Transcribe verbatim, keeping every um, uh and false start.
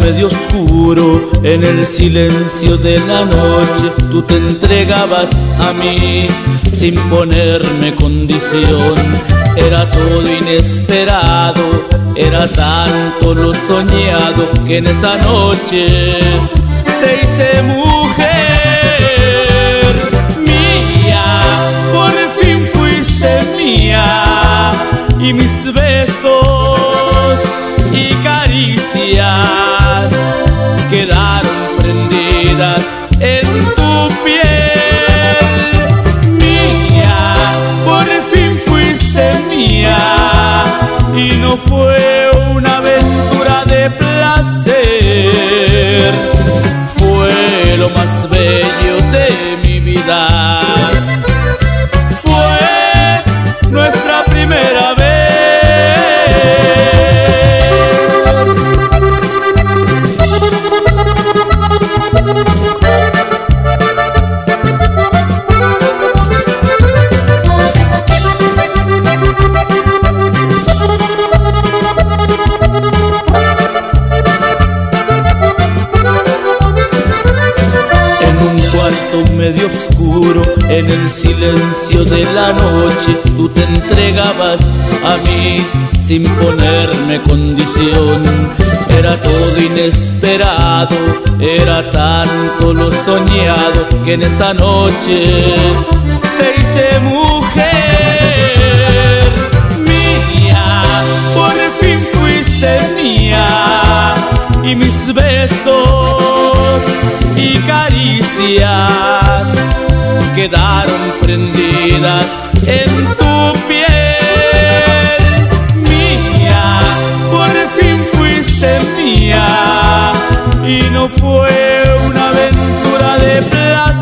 medio oscuro, en el silencio de la noche, tú te entregabas a mí sin ponerme condición. Era todo inesperado, era tanto lo soñado, que en esa noche te hice mujer mía. Por fin fuiste mía, y mis besos y caricias quedaron prendidas en tu piel. Mía, por fin fuiste mía, y no fue una aventura de placer, fue lo más bello de mi vida. Fue nuestra primera vez. Medio oscuro, en el silencio de la noche, tú te entregabas a mí sin ponerme condición. Era todo inesperado, era tanto lo soñado, que en esa noche te hice mujer mía. Por fin fuiste mía, y mis besos y caricias quedaron prendidas en tu piel. Mía, por fin fuiste mía, y no fue una aventura de placer,